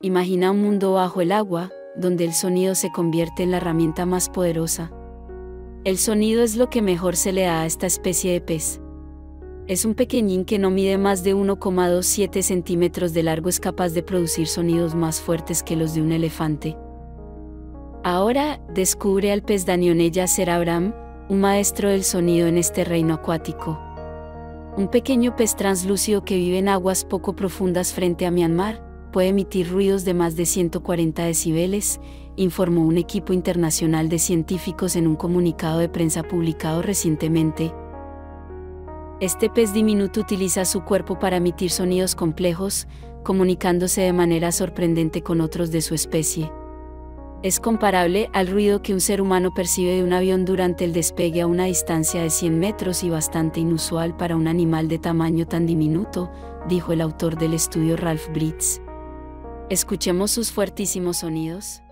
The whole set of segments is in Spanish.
Imagina un mundo bajo el agua, donde el sonido se convierte en la herramienta más poderosa. El sonido es lo que mejor se le da a esta especie de pez. Es un pequeñín que no mide más de 1,27 centímetros de largo, es capaz de producir sonidos más fuertes que los de un elefante. Ahora, descubre al pez Danionella cerebrum, un maestro del sonido en este reino acuático. Un pequeño pez translúcido que vive en aguas poco profundas frente a Myanmar, puede emitir ruidos de más de 140 decibeles, informó un equipo internacional de científicos en un comunicado de prensa publicado recientemente. Este pez diminuto utiliza su cuerpo para emitir sonidos complejos, comunicándose de manera sorprendente con otros de su especie. Es comparable al ruido que un ser humano percibe de un avión durante el despegue a una distancia de 100 metros y bastante inusual para un animal de tamaño tan diminuto, dijo el autor del estudio Ralph Britz. Escuchemos sus fuertísimos sonidos.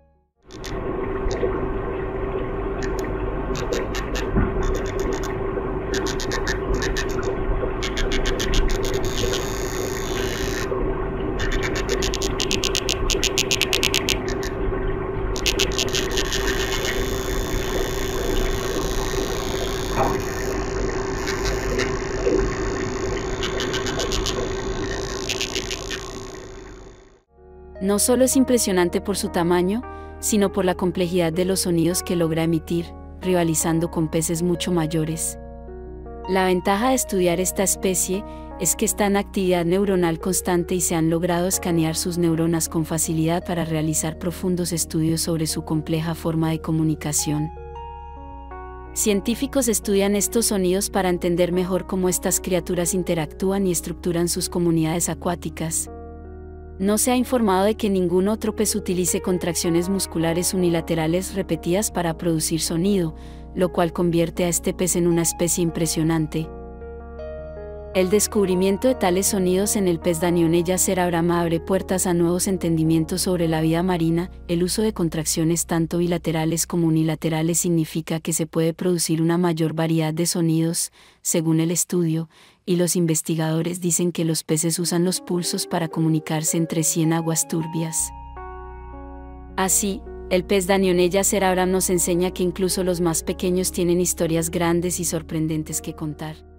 No solo es impresionante por su tamaño, sino por la complejidad de los sonidos que logra emitir, rivalizando con peces mucho mayores. La ventaja de estudiar esta especie es que está en actividad neuronal constante y se han logrado escanear sus neuronas con facilidad para realizar profundos estudios sobre su compleja forma de comunicación. Científicos estudian estos sonidos para entender mejor cómo estas criaturas interactúan y estructuran sus comunidades acuáticas. No se ha informado de que ningún otro pez utilice contracciones musculares unilaterales repetidas para producir sonido, lo cual convierte a este pez en una especie impresionante. El descubrimiento de tales sonidos en el pez Danionella cerebrum abre puertas a nuevos entendimientos sobre la vida marina. El uso de contracciones tanto bilaterales como unilaterales significa que se puede producir una mayor variedad de sonidos, según el estudio, y los investigadores dicen que los peces usan los pulsos para comunicarse entre sí en aguas turbias. Así, el pez Danionella cerebrum nos enseña que incluso los más pequeños tienen historias grandes y sorprendentes que contar.